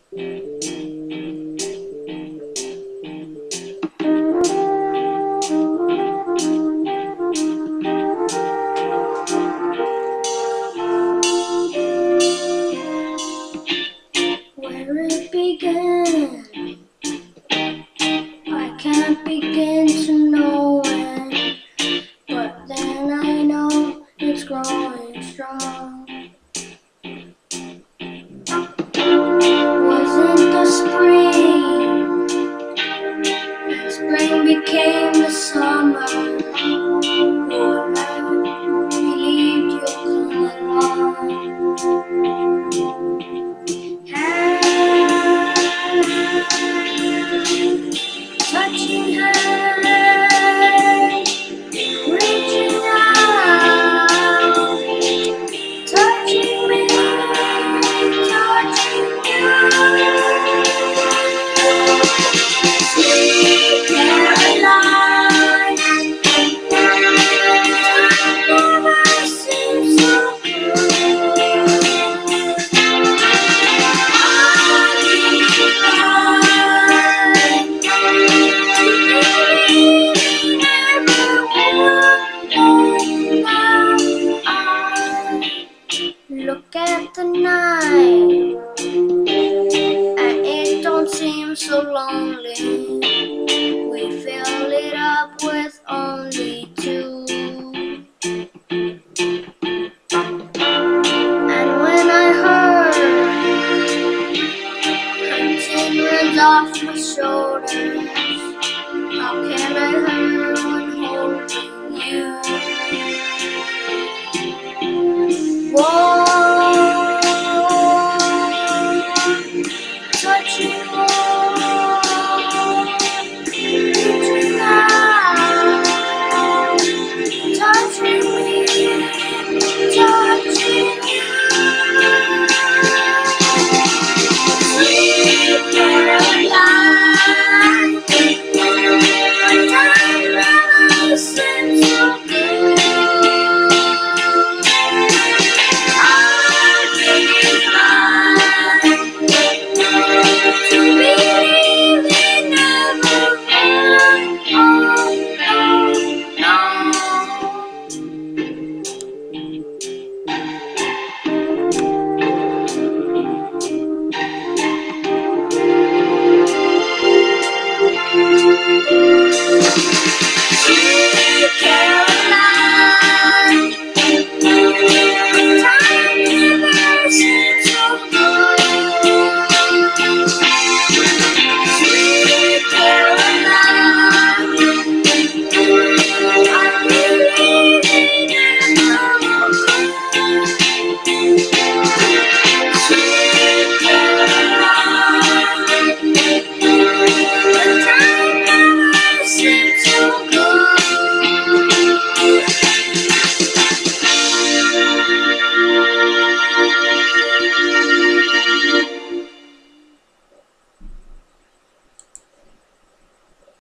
Where it began, I can't begin to know it, but then I know it's growing strong. Wasn't the spring, and spring became the summer. Would I believed you'd come along? Touching her, reaching out, touching me, touching you. Sweet Caroline, time never seems so Look at the night, and it don't seem so lonely. We fill it up with only two. And when I heard her chin runs off my shoulder,